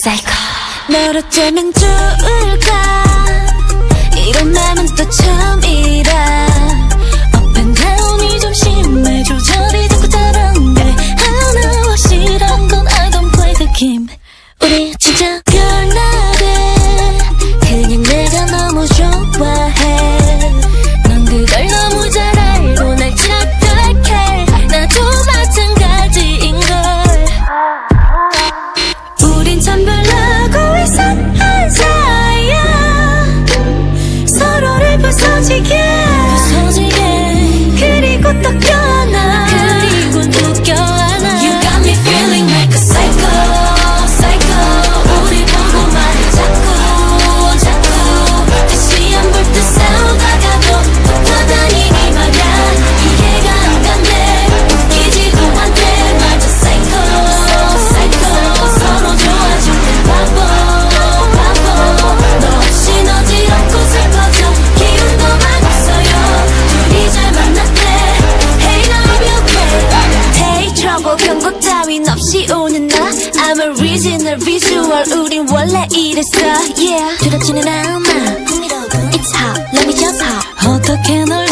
사이코 널 어쩌면 좋을까 이런 맘은 또 처음이라 Up and down이 좀 심해 조절이 자꾸 다른데 하나 확실한 건 I don't play the game 우리 진짜 별나래 그냥 내가 너무 좋아해 넌 그걸 너무 잘 알고 날 착각해 나도 마찬가지인걸 우린 참 별나고 이상한 사이야 서로를 부서지게 그리고 또 껴안아 그리고 또 껴안아 You got me feeling like a psycho 우리 보고 말해 자꾸 다시 안 볼 듯 싸우다가도 붙어다니니 말야 이해가 안 간대 웃기지도 않대 맞아 psycho 서로 좋아질 땐 바보 너 없인 어지럽고 슬퍼져 기운도 막 없어요 둘이 잘 만났대 Hey now I'm okay Take trouble 경고 따윈 없이 오는 나 I'm a original visual 우린 원래 이랬어 Yeah 두렵지는 않아 It's hot let me just hop 어떻게 널